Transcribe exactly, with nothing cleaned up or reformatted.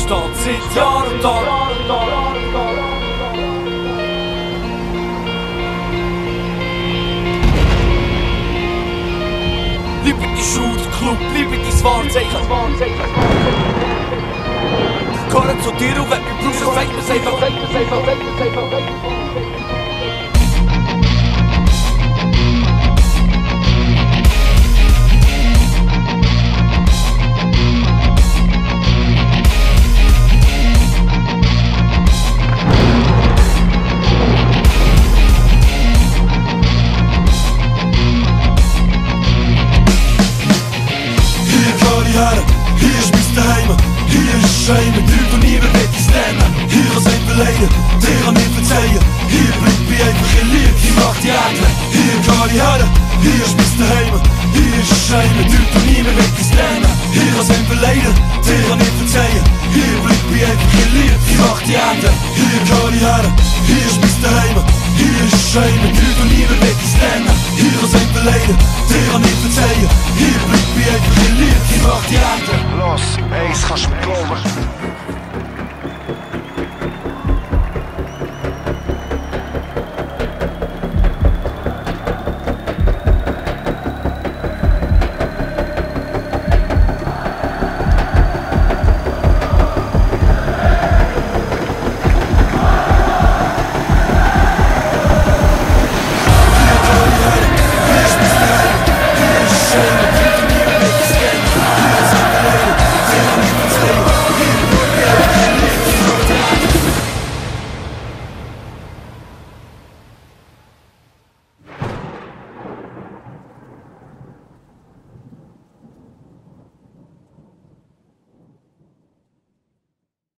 steht seit Jahr und Tag. Liberty Shoot Club, Libertys Wahrzeichen. Karren zu dir und wenn du brauchst, dann sagt mir's einfach. Hier ist mein Daheim, hier ist Schein, mit Leuten, die niemand will ins Lernen. Hier kann es nicht verleiden, der kann nicht verzeihen. Hier bleibt mich einfach in Liebe, ich mach die Engel. Hier kann ich her, hier ist mein Daheim, hier ist Schein, mit Leuten, die niemand will ins Lernen. Hier kann es nicht verleiden, der kann nicht verzeihen. Hier bleibt mich einfach in Liebe, ich mach die Engel. Hier kann ich her, hier ist mein Daheim, hier ist Schein, mit Leuten, die niemand will ins Lernen. Hier kann es nicht verleiden, der kann nicht verzeihen. Hier bleibt mich einfach in Liebe, ich mach die Engel. Los, eins kannst du mir glauben.